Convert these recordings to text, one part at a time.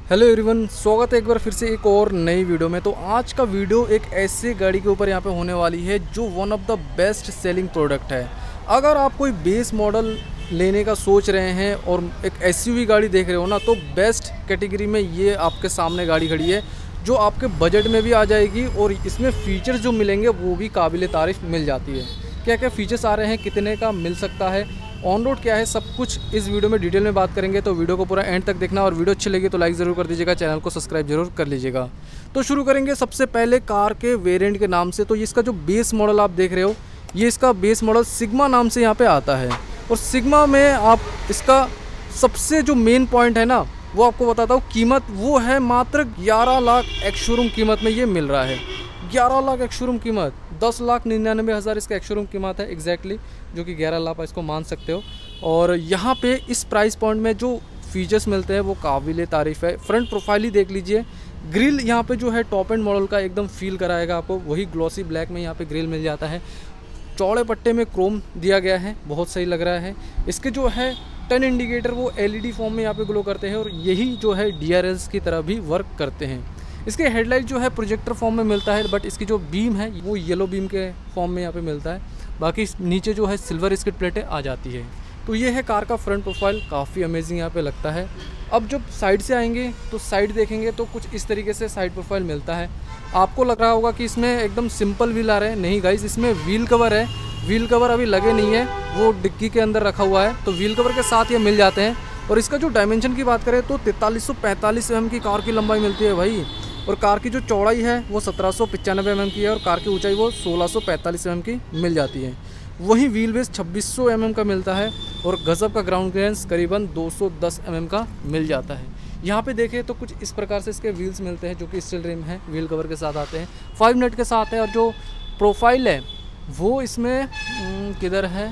Hello everyone, स्वागत है एक बार फिर से एक और नई वीडियो में। तो आज का वीडियो एक ऐसे गाड़ी के ऊपर यहाँ पे होने वाली है जो one of the best selling product है। अगर आप कोई बेस मॉडल लेने का सोच रहे हैं और एक एसयूवी गाड़ी देख रहे हो ना, तो बेस्ट कैटेगरी में ये आपके सामने गाड़ी खड़ी है जो आपके बजट में भी आ जाएगी और इसमें फ़ीचर्स जो मिलेंगे वो भी काबिल तारीफ़ मिल जाती है। क्या क्या फ़ीचर्स आ रहे हैं, कितने का मिल सकता है, ऑन रोड क्या है, सब कुछ इस वीडियो में डिटेल में बात करेंगे। तो वीडियो को पूरा एंड तक देखना और वीडियो अच्छी लगी तो लाइक ज़रूर कर दीजिएगा, चैनल को सब्सक्राइब जरूर कर लीजिएगा। तो शुरू करेंगे सबसे पहले कार के वेरिएंट के नाम से। तो इसका जो बेस मॉडल आप देख रहे हो, ये इसका बेस मॉडल सिग्मा नाम से यहाँ पे आता है। और सिग्मा में आप इसका सबसे जो मेन पॉइंट है ना, वो आपको बताता हूँ। कीमत वो है मात्र 11 लाख एक्स शोरूम कीमत में ये मिल रहा है। 11 लाख एक्स शोरूम कीमत, 10,99,000 इसका एक्स शोरूम कीमत है एग्जैक्टली, जो कि 11 लाख इसको मान सकते हो। और यहाँ पे इस प्राइस पॉइंट में जो फीचर्स मिलते हैं वो काबिल तारीफ़ है। फ्रंट प्रोफाइल ही देख लीजिए, ग्रिल यहाँ पे जो है टॉप एंड मॉडल का एकदम फील कराएगा आपको। वही ग्लॉसी ब्लैक में यहाँ पे ग्रिल मिल जाता है। चौड़े पट्टे में क्रोम दिया गया है, बहुत सही लग रहा है। इसके जो है टर्न इंडिकेटर वो LED फॉर्म में यहाँ पे ग्लो करते हैं और यही जो है DRLs की तरह भी वर्क करते हैं। इसके हेडलाइट जो है प्रोजेक्टर फॉर्म में मिलता है, बट इसकी जो बीम है वो येलो बीम के फॉर्म में यहाँ पे मिलता है। बाकी नीचे जो है सिल्वर स्किड प्लेटें आ जाती है। तो ये है कार का फ्रंट प्रोफाइल, काफ़ी अमेजिंग यहाँ पे लगता है। अब जब साइड से आएंगे तो साइड देखेंगे तो कुछ इस तरीके से साइड प्रोफाइल मिलता है। आपको लग रहा होगा कि इसमें एकदम सिंपल व्हील आ रहे हैं, नहीं गाइस, इसमें व्हील कवर है। व्हील कवर अभी लगे नहीं है, वो डिक्की के अंदर रखा हुआ है, तो व्हील कवर के साथ ये मिल जाते हैं। और इसका जो डायमेंशन की बात करें तो 4345 mm की कार की लंबाई मिलती है भाई। और कार की जो चौड़ाई है वो 1795 mm की है और कार की ऊंचाई वो 1645 mm की मिल जाती है। वहीं व्हील बेस 2600 mm का मिलता है और गजब का ग्राउंड क्लियरेंस करीबन 210 mm का मिल जाता है। यहाँ पे देखें तो कुछ इस प्रकार से इसके व्हील्स मिलते हैं जो कि स्टील रिम है, व्हील कवर के साथ आते हैं, 5 मिनट के साथ है। और जो प्रोफाइल है वो इसमें किधर है,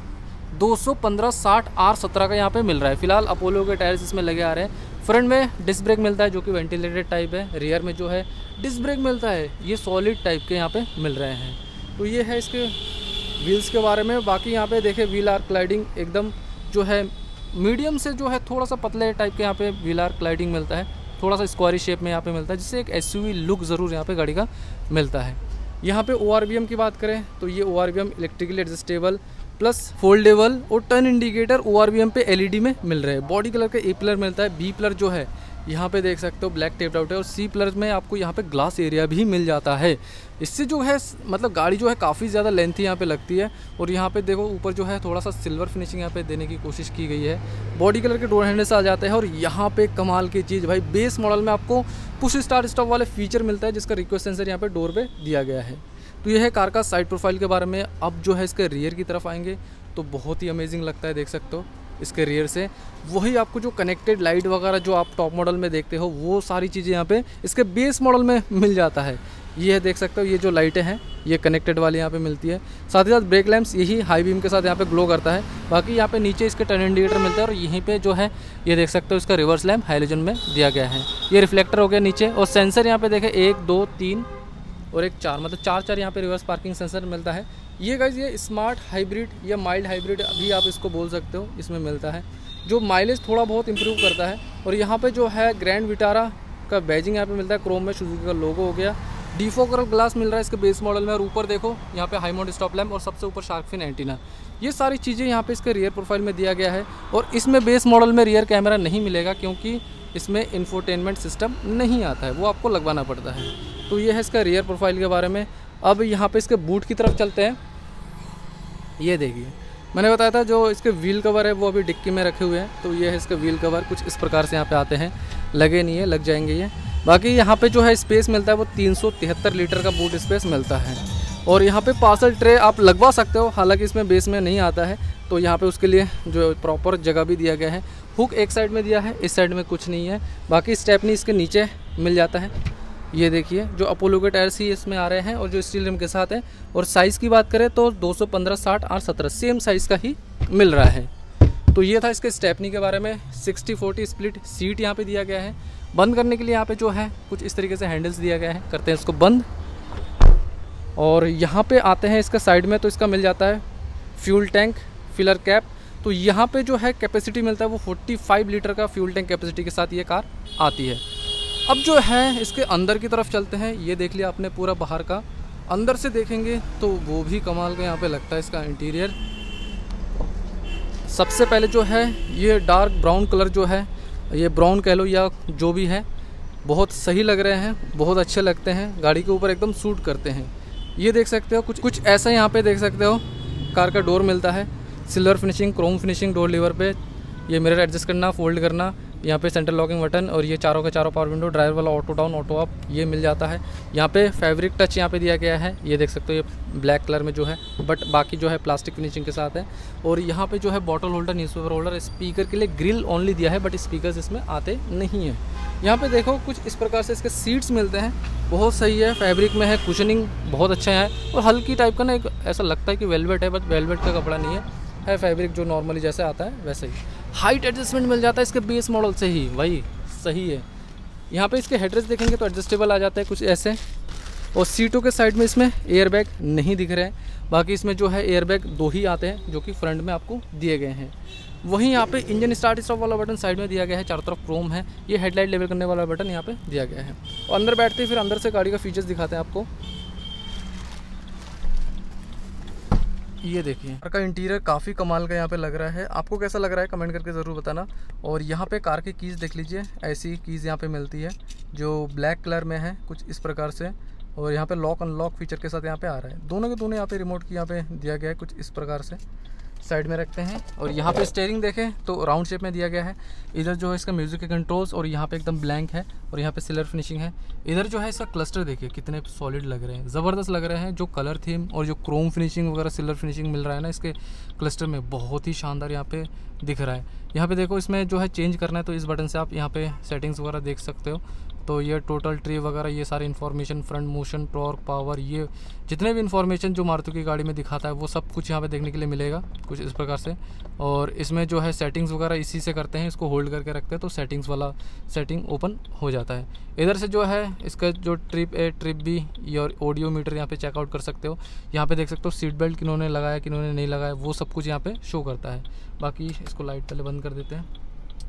215/60 R17 का यहाँ पे मिल रहा है। फिलहाल अपोलो के टायर्स इसमें लगे आ रहे हैं। फ्रंट में डिस्क ब्रेक मिलता है जो कि वेंटिलेटेड टाइप है। रियर में जो है डिस्क ब्रेक मिलता है, ये सॉलिड टाइप के यहाँ पे मिल रहे हैं। तो ये है इसके व्हील्स के बारे में। बाकी यहाँ पे देखें व्हील आर्क क्लाइडिंग एकदम जो है मीडियम से जो है थोड़ा सा पतले टाइप के यहाँ पे व्हील आर्क क्लाइडिंग मिलता है, थोड़ा सा स्क्वायरी शेप में यहाँ पे मिलता है, जिससे एक SUV लुक ज़रूर यहाँ पे गाड़ी का मिलता है। यहाँ पे ORVM की बात करें तो ये ORVM electrically adjustable plus foldable और टर्न इंडिकेटर ORVM पे LED में मिल रहे हैं। बॉडी कलर का A पिलर मिलता है। B पिलर जो है यहाँ पे देख सकते हो ब्लैक टेप्ड आउट है और C पिलर में आपको यहाँ पे ग्लास एरिया भी मिल जाता है। इससे जो है मतलब गाड़ी जो है काफ़ी ज़्यादा लेंथी यहाँ पे लगती है। और यहाँ पे देखो ऊपर जो है थोड़ा सा सिल्वर फिनिशिंग यहाँ पे देने की कोशिश की गई है। बॉडी कलर के डोर हैंडल्स आ जाते हैं। और यहाँ पे कमाल की चीज़ भाई, बेस मॉडल में आपको पुश स्टार्ट स्टॉप वाले फीचर मिलता है जिसका रिक्वेस्ट सेंसर यहाँ पे डोर पे दिया गया है। तो यह है कार का साइड प्रोफाइल के बारे में। अब जो है इसके रियर की तरफ आएंगे तो बहुत ही अमेजिंग लगता है, देख सकते हो इसके रियर से। वही आपको जो कनेक्टेड लाइट वगैरह जो आप टॉप मॉडल में देखते हो वो सारी चीज़ें यहाँ पे इसके बेस मॉडल में मिल जाता है। ये देख सकते हो, ये जो लाइटें हैं ये कनेक्टेड वाली यहाँ पे मिलती है। साथ ही साथ ब्रेक लैंप्स यही हाई बीम के साथ यहाँ पे ग्लो करता है। बाकी यहाँ पे नीचे इसके टर्न इंडिकेटर मिलता है और यहीं पे जो है ये देख सकते हो इसका रिवर्स लैंप हाइलोजन में दिया गया है। ये रिफ्लेक्टर हो गया नीचे। और सेंसर यहाँ पे देखें 1 2 3 और एक 4, मतलब 4 यहाँ पे रिवर्स पार्किंग सेंसर मिलता है। ये गाइस ये स्मार्ट हाइब्रिड या माइल्ड हाइब्रिड भी आप इसको बोल सकते हो, इसमें मिलता है, जो माइलेज थोड़ा बहुत इंप्रूव करता है। और यहाँ पे जो है ग्रैंड विटारा का बैजिंग यहाँ पे मिलता है, क्रोम में सुजुकी का लोगो हो गया। डिफोकल ग्लास मिल रहा है इसके बेस मॉडल में। और ऊपर देखो यहाँ पे हाई माउंट स्टॉप लैम्प और सबसे ऊपर शार्क फिन एंटीना। ये सारी चीज़ें यहाँ पे इसके रियर प्रोफाइल में दिया गया है। और इसमें बेस मॉडल में रियर कैमरा नहीं मिलेगा क्योंकि इसमें इंफोटेनमेंट सिस्टम नहीं आता है, वो आपको लगवाना पड़ता है। तो ये है इसका रियर प्रोफाइल के बारे में। अब यहाँ पे इसके बूट की तरफ चलते हैं। ये देखिए मैंने बताया था जो इसके व्हील कवर है वो अभी डिक्की में रखे हुए हैं। तो ये है इसके व्हील कवर, कुछ इस प्रकार से यहाँ पे आते हैं, लगे नहीं है, लग जाएंगे ये। बाकी यहाँ पे जो है स्पेस मिलता है वो 373 लीटर का बूट स्पेस मिलता है। और यहाँ पे पार्सल ट्रे आप लगवा सकते हो, हालांकि इसमें बेस में नहीं आता है। तो यहाँ पे उसके लिए जो प्रॉपर जगह भी दिया गया है। हुक एक साइड में दिया है, इस साइड में कुछ नहीं है। बाकी स्टेपनी इसके नीचे मिल जाता है। ये देखिए जो अपोलो के टायर्स ही इसमें आ रहे हैं और जो स्टील रिम के साथ है। और साइज़ की बात करें तो 215/60 R17 सेम साइज़ का ही मिल रहा है। तो ये था इसके स्टेपनी के बारे में। 60-40 स्प्लिट सीट यहाँ पे दिया गया है। बंद करने के लिए यहाँ पे जो है कुछ इस तरीके से हैंडल्स दिया गया है, करते हैं इसको बंद। और यहाँ पे आते हैं इसका साइड में तो इसका मिल जाता है फ्यूल टैंक, फिलर कैप। तो यहाँ पे जो है कैपेसिटी मिलता है वो 45 लीटर का फ्यूल टैंक कैपेसिटी के साथ ये कार आती है। अब जो है इसके अंदर की तरफ चलते हैं। ये देख लिया आपने पूरा बाहर का, अंदर से देखेंगे तो वो भी कमाल का यहाँ पे लगता है इसका इंटीरियर। सबसे पहले जो है ये डार्क ब्राउन कलर जो है, ये ब्राउन कह लो या जो भी है, बहुत सही लग रहे हैं, बहुत अच्छे लगते हैं, गाड़ी के ऊपर एकदम सूट करते हैं। ये देख सकते हो कुछ ऐसा यहाँ पे देख सकते हो। कार का डोर मिलता है silver finishing, chrome finishing door lever पे। ये मिरर एडजस्ट करना, फोल्ड करना, यहाँ पे सेंटर लॉकिंग बटन, और ये चारों का चारों पावर विंडो, ड्राइवर वाला ऑटो डाउन ऑटो अप ये मिल जाता है। यहाँ पे फैब्रिक टच यहाँ पे दिया गया है, ये देख सकते हो, ये ब्लैक कलर में जो है, बट बाकी जो है प्लास्टिक फिनिशिंग के साथ है। और यहाँ पे जो है bottle holder, newspaper holder, speaker के लिए ग्रिल ओनली दिया है, बट स्पीकर्स इसमें आते नहीं हैं। यहाँ पे देखो कुछ इस प्रकार से इसके सीट्स मिलते हैं, बहुत सही है, फैब्रिक में है, कुशनिंग बहुत अच्छा है, और हल्की टाइप का ना, एक ऐसा लगता है कि वेलवेट है, बट वेलवेट का कपड़ा नहीं है फैब्रिक जो नॉर्मली जैसे आता है वैसे ही। हाइट एडजस्टमेंट मिल जाता है इसके बेस मॉडल से ही, वही सही है। यहाँ पे इसके हेडरेस्ट देखेंगे तो एडजस्टेबल आ जाता है कुछ ऐसे, और सीटों के साइड में इसमें एयरबैग नहीं दिख रहे हैं। बाकी इसमें जो है एयरबैग 2 ही आते हैं जो कि फ्रंट में आपको दिए गए हैं। वहीं यहाँ पे इंजन स्टार्ट स्टॉप वाला बटन साइड में दिया गया है, चारों तरफ क्रोम है। ये हेडलाइट लेवल करने वाला बटन यहाँ पे दिया गया है। और अंदर बैठते ही फिर अंदर से गाड़ी का फीचर्स दिखाते हैं आपको। ये देखिए कार का इंटीरियर काफ़ी कमाल का यहाँ पे लग रहा है। आपको कैसा लग रहा है कमेंट करके ज़रूर बताना। और यहाँ पे कार की कीज़ देख लीजिए, ऐसी कीज़ यहाँ पे मिलती है जो ब्लैक कलर में है कुछ इस प्रकार से, और यहाँ पे लॉक अनलॉक फीचर के साथ यहाँ पे आ रहा है। दोनों के दोनों यहाँ पे रिमोट की यहाँ पे दिया गया है कुछ इस प्रकार से, साइड में रखते हैं। और यहाँ पे स्टीयरिंग देखें तो राउंड शेप में दिया गया है। इधर जो है इसका म्यूजिक के कंट्रोल्स, और यहाँ पे एकदम ब्लैंक है, और यहाँ पे सिल्वर फिनिशिंग है। इधर जो है इसका क्लस्टर देखिए कितने सॉलिड लग रहे हैं, ज़बरदस्त लग रहे हैं। जो कलर थीम और जो क्रोम फिनिशिंग वगैरह सिल्वर फिनिशिंग मिल रहा है ना इसके क्लस्टर में, बहुत ही शानदार यहाँ पे दिख रहा है। यहाँ पे देखो इसमें जो है चेंज करना है तो इस बटन से आप यहाँ पे सेटिंग्स वगैरह देख सकते हो। तो ये टोटल ट्री वगैरह ये सारी information, front motion, torque, power, ये जितने भी इन्फॉर्मेशन जो मारुति की गाड़ी में दिखाता है वो सब कुछ यहाँ पे देखने के लिए मिलेगा कुछ इस प्रकार से। और इसमें जो है सेटिंग्स वगैरह इसी से करते हैं, इसको होल्ड करके रखते हैं तो सेटिंग्स वाला सेटिंग ओपन हो जाता है। इधर से जो है इसका जो ट्रिप ए ट्रिप बी और ऑडियो मीटर यहाँ पे चेकआउट कर सकते हो। यहाँ पे देख सकते हो सीट बेल्ट किन्होंने लगाया किन्होंने नहीं लगाया, वो सब कुछ यहाँ पे शो करता है। बाकी इसको लाइट पहले बंद कर देते हैं।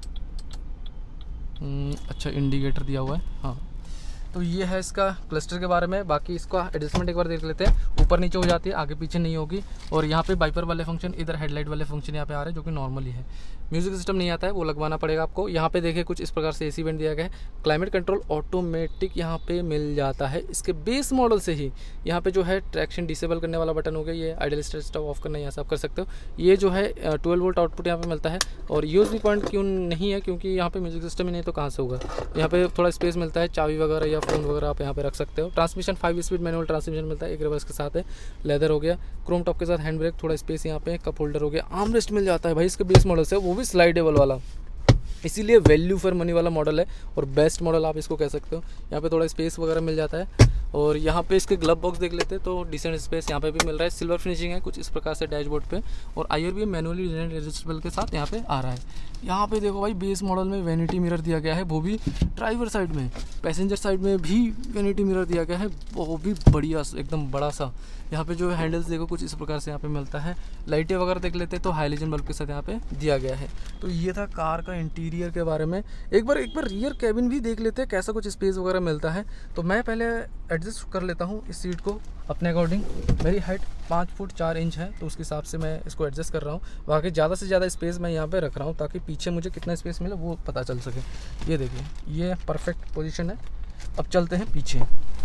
अच्छा इंडिकेटर दिया हुआ है, हाँ। तो ये है इसका क्लस्टर के बारे में। बाकी इसका एडजस्टमेंट एक बार देख लेते हैं, ऊपर नीचे हो जाती है, आगे पीछे नहीं होगी। और यहाँ पे वाइपर वाले फंक्शन, इधर हेडलाइट वाले फंक्शन यहाँ पे आ रहे हैं जो कि नॉर्मली है। म्यूजिक सिस्टम नहीं आता है, वो लगवाना पड़ेगा आपको। यहाँ पे देखिए कुछ इस प्रकार से एसी वेंट दिया गया है। क्लाइमेट कंट्रोल ऑटोमेटिक यहाँ पे मिल जाता है इसके बेस मॉडल से ही। यहाँ पे जो है ट्रैक्शन डिसेबल करने वाला बटन हो गया, ये आइडल स्टार्ट ऑफ करना यहाँ से आप कर सकते हो। ये जो है 12 वोल्ट आउटपुट यहाँ पे मिलता है। और यूएसबी पॉइंट क्यों नहीं है, क्योंकि यहाँ पे म्यूजिक सिस्टम ही नहीं तो कहाँ से होगा। यहाँ पे थोड़ा स्पेस मिलता है, चाबी वगैरह या फ़ोन वगैरह आप यहाँ पे रख सकते हो। ट्रांसमिशन 5 स्पीड मैनुअल ट्रांसमिशन मिलता है, एक रिवर्स के साथ है, लेदर हो गया, क्रोम टॉप के साथ हैंड ब्रेक, थोड़ा स्पेस यहाँ पे, कप होल्डर हो गया, आर्म रेस्ट मिल जाता है भाई इसके बेस मॉडल से, वो भी स्लाइडेबल वाला, इसीलिए वैल्यू फॉर मनी वाला मॉडल है और बेस्ट मॉडल आप इसको कह सकते हो। यहाँ पे थोड़ा स्पेस वगैरह मिल जाता है। और यहाँ पे इसके ग्लव बॉक्स देख लेते हैं तो डिसेंट स्पेस यहाँ पे भी मिल रहा है। सिल्वर फिनिशिंग है कुछ इस प्रकार से डैशबोर्ड पे, और IRB मैनुअली एडजस्टेबल के साथ यहाँ पे आ रहा है। यहाँ पे देखो भाई बेस मॉडल में वैनिटी मिरर दिया गया है, वो भी ड्राइवर साइड में, पैसेंजर साइड में भी वैनिटी मिरर दिया गया है, वो भी बढ़िया एकदम बड़ा सा। यहाँ पे जो हैंडल्स देखो कुछ इस प्रकार से यहाँ पे मिलता है। लाइटें वगैरह देख लेते हैं तो हाइलोजन बल्ब के साथ यहाँ पे दिया गया है। तो ये था कार का इंटीरियर के बारे में। एक बार रियर कैबिन भी देख लेते हैं कैसा कुछ स्पेस वगैरह मिलता है। तो मैं पहले एडजस्ट कर लेता हूँ इस सीट को अपने अकॉर्डिंग। मेरी हाइट 5 फुट 4 इंच है, तो उसके हिसाब से मैं इसको एडजस्ट कर रहा हूँ। बाकी ज़्यादा से ज़्यादा स्पेस मैं यहाँ पे रख रहा हूँ ताकि पीछे मुझे कितना स्पेस मिले वो पता चल सके। ये देखिए ये परफेक्ट पोजीशन है। अब चलते हैं पीछे।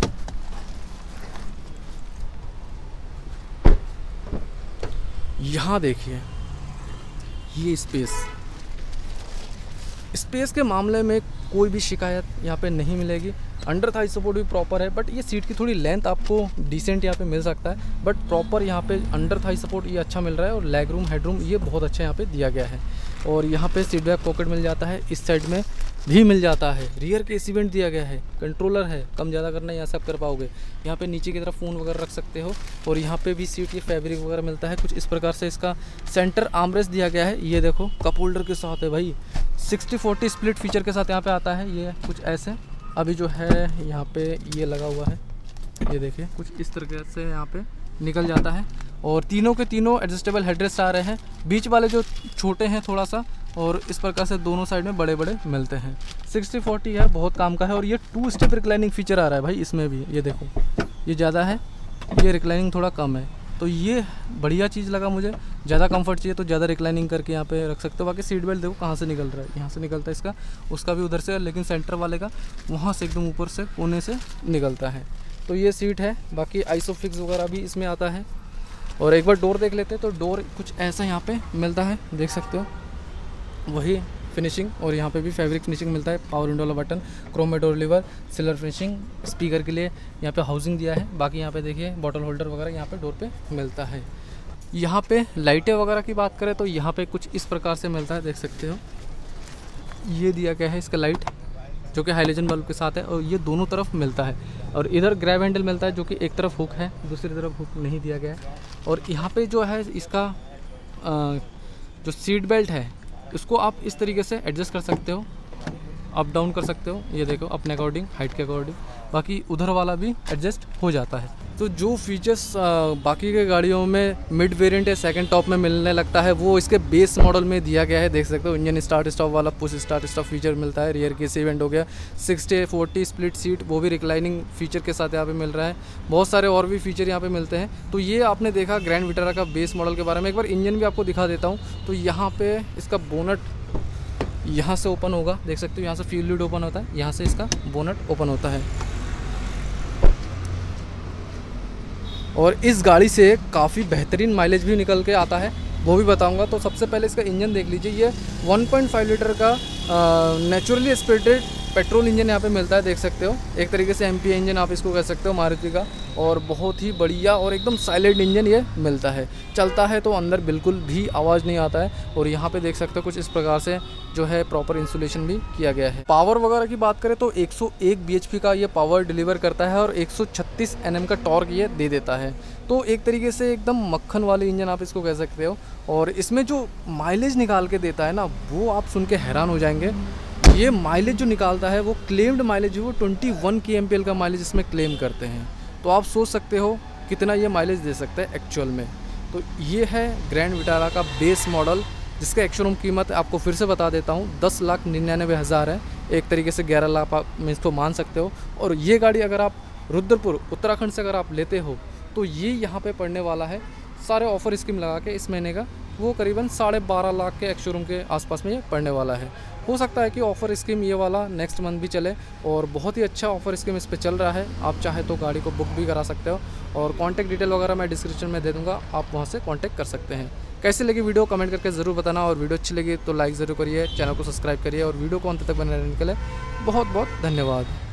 यहाँ देखिए ये स्पेस के मामले में कोई भी शिकायत यहाँ पे नहीं मिलेगी। अंडर थाई सपोर्ट भी प्रॉपर है, बट ये सीट की थोड़ी लेंथ आपको डिसेंट यहाँ पे मिल सकता है, बट प्रॉपर यहाँ पे अंडर थाई सपोर्ट ये अच्छा मिल रहा है। और लेग रूम हेड रूम ये बहुत अच्छा यहाँ पे दिया गया है। और यहाँ पे सीट बैक पॉकेट मिल जाता है, इस साइड में भी मिल जाता है। रियर के एसी वेंट दिया गया है, कंट्रोलर है, कम ज़्यादा करना यहाँ सब कर पाओगे। यहाँ पे नीचे की तरफ फ़ोन वगैरह रख सकते हो। और यहाँ पे भी सीट ये फैब्रिक वगैरह मिलता है कुछ इस प्रकार से। इसका सेंटर आर्मरेस्ट दिया गया है, ये देखो कप होल्डर के साथ है भाई। 60-40 स्प्लिट फीचर के साथ यहाँ पे आता है ये कुछ ऐसे। अभी जो है यहाँ पे ये लगा हुआ है, ये देखिए कुछ इस तरीके से यहाँ पे निकल जाता है। और तीनों के तीनों एडजस्टेबल हेडरेस्ट आ रहे हैं, बीच वाले जो छोटे हैं थोड़ा सा, और इस प्रकार से दोनों साइड में बड़े बड़े मिलते हैं। 60/40 है, बहुत काम का है। और ये 2 स्टेप रिक्लाइनिंग फीचर आ रहा है भाई इसमें भी, ये देखो ये ज़्यादा है, ये रिक्लाइनिंग थोड़ा कम है, तो ये बढ़िया चीज़ लगा मुझे। ज़्यादा कंफर्ट चाहिए तो ज़्यादा रिक्लाइनिंग करके यहाँ पे रख सकते हो। बाकी सीट बेल्ट देखो कहाँ से निकल रहा है, यहाँ से निकलता है इसका, उसका भी उधर से, लेकिन सेंटर वाले का वहाँ से एकदम ऊपर से कोने से निकलता है। तो ये सीट है। बाकी आइसोफिक्स वगैरह भी इसमें आता है। और एक बार डोर देख लेते हैं, तो डोर कुछ ऐसा यहाँ पे मिलता है, देख सकते हो वही फिनिशिंग। और यहाँ पे भी फैब्रिक फिनिशिंग मिलता है। पावर विंडो वाला button, chrome door lever, silver finishing, speaker के लिए यहाँ पे हाउसिंग दिया है। बाकी यहाँ पे देखिए बॉटल होल्डर वगैरह यहाँ पे डोर पे मिलता है। यहाँ पे लाइटें वगैरह की बात करें तो यहाँ पे कुछ इस प्रकार से मिलता है, देख सकते हो ये दिया गया है इसका लाइट, जो कि हाइलोजन बल्ब के साथ है, और ये दोनों तरफ मिलता है। और इधर ग्रैब हैंडल मिलता है, जो कि एक तरफ हुक है, दूसरी तरफ हुक नहीं दिया गया है। और यहाँ पे जो है इसका जो सीट बेल्ट है, इसको आप इस तरीके से एडजस्ट कर सकते हो, अप डाउन कर सकते हो, ये देखो अपने अकॉर्डिंग, हाइट के अकॉर्डिंग। बाकी उधर वाला भी एडजस्ट हो जाता है। तो जो फीचर्स बाकी के गाड़ियों में मिड वेरिएंट या सेकंड टॉप में मिलने लगता है, वो इसके बेस मॉडल में दिया गया है। देख सकते हो इंजन स्टार्ट स्टॉप वाला पुश स्टार्ट स्टॉप फीचर मिलता है। रियर केस इवेंट हो गया, 60/40 स्प्लिट सीट, वो भी रिक्लाइनिंग फीचर के साथ यहाँ पे मिल रहा है। बहुत सारे और भी फीचर यहाँ पे मिलते हैं। तो ये आपने देखा ग्रैंड विटारा का बेस मॉडल के बारे में। एक बार इंजन भी आपको दिखा देता हूँ। तो यहाँ पे इसका बोनट यहाँ से ओपन होगा, देख सकते हो यहाँ से फ्यूल लीड ओपन होता है, यहाँ से इसका बोनट ओपन होता है। और इस गाड़ी से काफ़ी बेहतरीन माइलेज भी निकल के आता है, वो भी बताऊंगा। तो सबसे पहले इसका इंजन देख लीजिए। ये 1.5 लीटर का नेचुरली एस्पिरेटेड पेट्रोल इंजन यहाँ पे मिलता है, देख सकते हो। एक तरीके से MPI इंजन आप इसको कह सकते हो मारुति का। और बहुत ही बढ़िया और एकदम साइलेंट इंजन ये मिलता है। चलता है तो अंदर बिल्कुल भी आवाज़ नहीं आता है। और यहाँ पे देख सकते हो कुछ इस प्रकार से जो है प्रॉपर इंसुलेशन भी किया गया है। पावर वगैरह की बात करें तो 101 bhp का ये पावर डिलीवर करता है और 136 Nm का टॉर्क ये दे देता है। तो एक तरीके से एकदम मक्खन वाली इंजन आप इसको कह सकते हो। और इसमें जो माइलेज निकाल के देता है ना, वो आप सुन के हैरान हो जाएंगे। ये माइलेज जो निकालता है वो क्लेम्ड माइलेज है, वो 21 kmpl का माइलेज इसमें क्लेम करते हैं। तो आप सोच सकते हो कितना ये माइलेज दे सकता है एक्चुअल में। तो ये है ग्रैंड विटारा का बेस मॉडल, जिसका एक्स-शोरूम कीमत आपको फिर से बता देता हूँ 10,99,000 है। एक तरीके से 11 लाख आप में इसको मान सकते हो। और ये गाड़ी अगर आप रुद्रपुर उत्तराखंड से अगर आप लेते हो तो ये यहाँ पे पड़ने वाला है, सारे ऑफ़र स्कीम लगा के इस महीने का, वो करीबन 12.5 लाख के एक्स-शोरूम के आसपास में ये पड़ने वाला है। हो सकता है कि ऑफ़र स्कीम ये वाला नेक्स्ट मंथ भी चले, और बहुत ही अच्छा ऑफ़र स्कीम इस पे चल रहा है। आप चाहे तो गाड़ी को बुक भी करा सकते हो। और कॉन्टैक्ट डिटेल वगैरह मैं डिस्क्रिप्शन में दे दूँगा, आप वहाँ से कॉन्टैक्ट कर सकते हैं। कैसी लगी वीडियो कमेंट करके ज़रूर बताना। और वीडियो अच्छी लगी तो लाइक ज़रूर करिए, चैनल को सब्सक्राइब करिए, और वीडियो को अंत तक बने रहने के लिए बहुत बहुत धन्यवाद।